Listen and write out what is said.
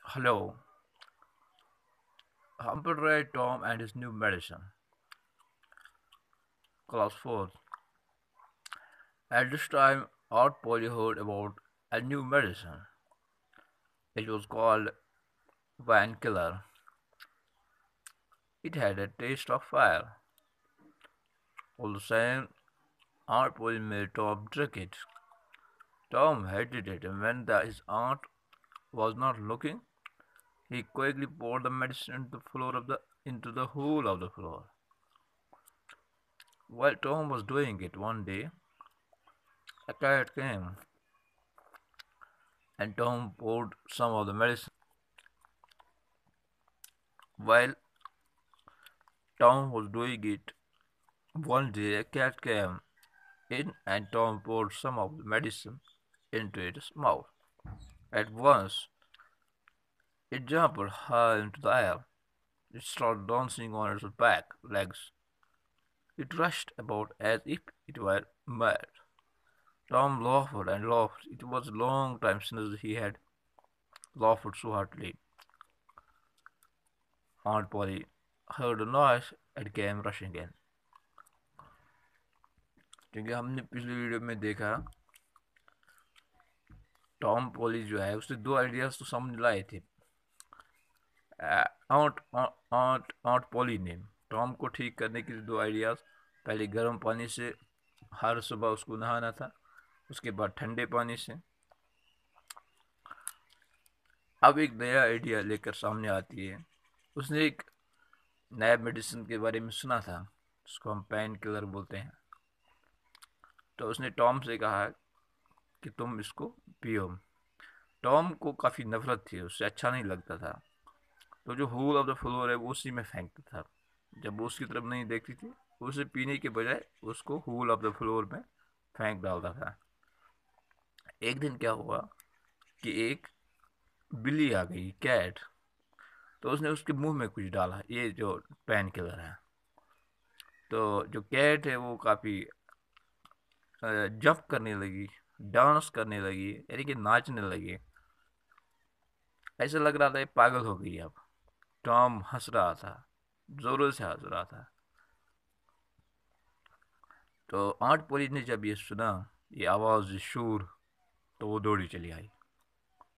Hello, Humble Ray Tom and his new medicine. Class 4. At this time, Art Polly heard about a new medicine. It was called Van Killer. It had a taste of fire. All the same, Art Polly made Tom drink it. Tom hated it, and when his aunt was not looking, he quickly poured the medicine into the hole of the floor. While Tom was doing it one day, a cat came and Tom poured some of the medicine. While Tom was doing it, one day a cat came in and Tom poured some of the medicine into its mouth. At once, it jumped high into the air. It started dancing on its back legs. It rushed about as if it were mad. Tom laughed and laughed. It was a long time since he had laughed so heartily. Aunt Polly heard a noise and came rushing in. क्योंकि हमने पिछली video में देखा Tom poly जो है उसने दो ideas तो सामने लाए थे। आउट आउट आउट पॉली ने टॉम को ठीक करने के लिए दो आइडियाज। पहले गर्म पानी से हर सुबह उसको नहाना था, उसके बाद ठंडे पानी से। अब एक नया आइडिया लेकर सामने आती है। उसने एक नया मेडिसिन के बारे में सुना था जिसको हम पेन किलर बोलते हैं। तो उसने टॉम से कहा कि तुम इसको पियो। टॉम को काफ़ी नफरत थी, उससे अच्छा नहीं लगता था। तो जो होल ऑफ द फ्लोर है वो उसी में फेंकता था। जब वो उसकी तरफ नहीं देखती थी, उसे पीने के बजाय उसको होल ऑफ द फ्लोर में फेंक डालता था। एक दिन क्या हुआ कि एक बिल्ली आ गई, कैट। तो उसने उसके मुंह में कुछ डाला, ये जो पेन किलर है। तो जो कैट है वो काफ़ी जंप करने लगी, डांस करने लगी, यानी कि नाचने लगी। ऐसा लग रहा था ये पागल हो गई अब। टॉम हंस रहा था, जोरों से हंस रहा था। तो आंट पोली ने जब ये सुना, ये आवाज़, ये शोर, तो वो दौड़ी चली आई।